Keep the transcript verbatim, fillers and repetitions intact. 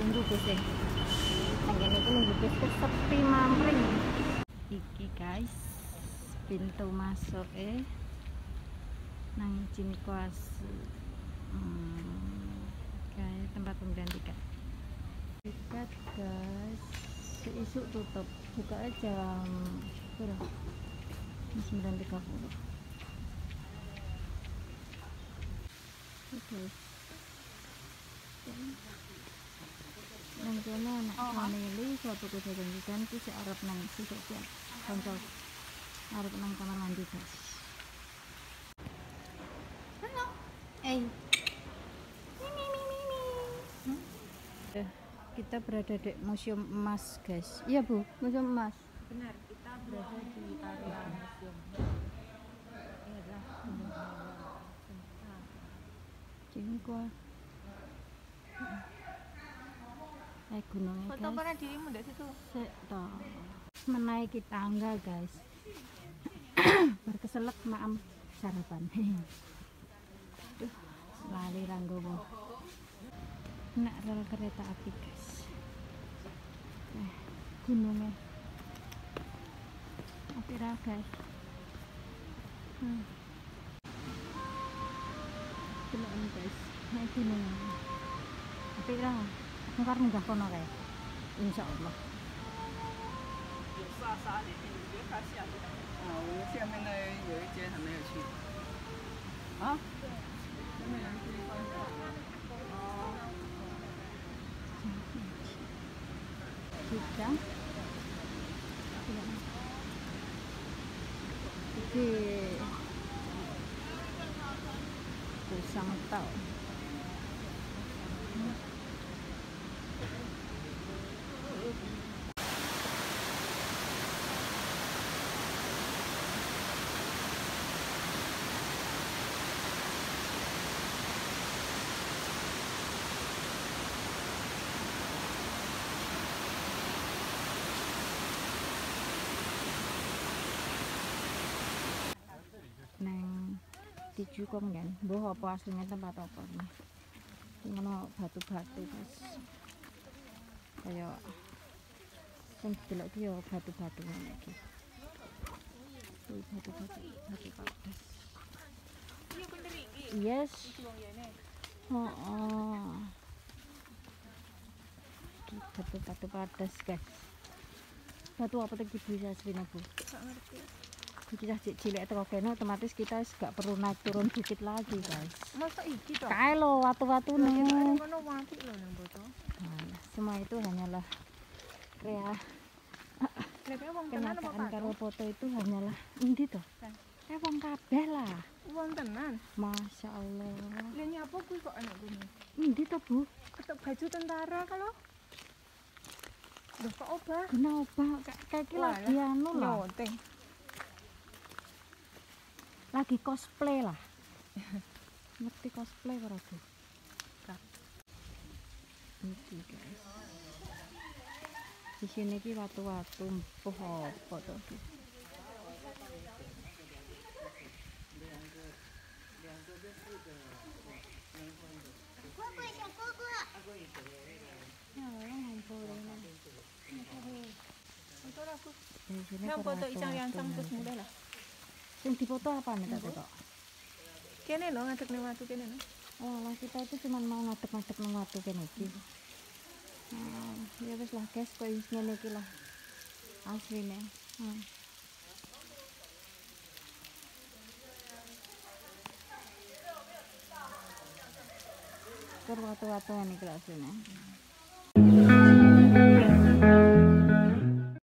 nunggu bus e. Nang iki nunggu bus sepi mampring. Iki guys, pintu masuk e nang Cinkuas. Hmm, kayak tempat pembelian tiket. Tiket guys, seisuk tutup. Buka jam berapa? sembilan tiga puluh. Oke. Nang kene anak family suatu kejadian iki sik arep nang sisuk ya. Kanca arep nang kamar mandi guys. Halo. Eh. Mimi mimi mimi. Hmm? Eh, kita berada di Museum Emas guys. Iya Bu, Museum Emas. Benar, kita berada di area museum. Era Cinkuas. Eh gunungnya guys. Foto pada dirimu dari situ. Sik to. Menaiki tangga guys. Berkeselak maam sarapan. Duh, lali ranggowo. Nak rel kereta api guys. Eh, gunungnya. Oke lah guys. Hmm. Gunung guys. Nah, gunung. Oke lah. Ntar munggah kono kae. Insyaallah. 有沙沙的地，我觉得它下面啊，我下面呢有一间还没有去。啊？下面有一间关上。哦。 Kita Iki Kusang tau. Neng Tijukong kan, boh apa aslinya tempat apa nih? Ngono batu-batu guys, kayak sing delok iki yo batu-batu ngene iki. Iki batu-batu, batu padas. Iya bener iki. Yes. Iki wong yene. Oh, oh. Iki batu-batu padas guys. Batu apa tadi bisa aslinya Bu? Gak ngerti. Kita cilik teko kene otomatis kita gak perlu naik turun dikit lagi guys. Masa iki toh? Kae lo watu-watune. Ngono mati lho nang foto. Nah, semua itu hanyalah rea Lha wong tenan apa kenyataan Pak? karo foto itu hanyalah endi to? Eh wong kabeh lah. Wong tenan. Masya Allah. Lha nyapa kuwi kok ana kene? Endi to Bu? Ketok baju tentara kalau. Loh kok obah? Kenapa? Kayak iki lagi anu lah. Nyoteng. Lagi cosplay lah. Ngerti cosplay ora Bu? Kak. Iki guys. Di sini ki watu-watu empuh apa to iki? Di sini Nang foto icang yang watu-watu. terus mudah lah. Sing dipoto apa nih tadi kok? Kene lho ngadeg ning watu kene lho. Oh, lah kita itu cuma mau ngadeg-ngadeg nang watu kene iki. Nah, ya wis lah guys, koyo ngene iki lah. Asline. Hmm. Kur watu-watu ini kelasnya.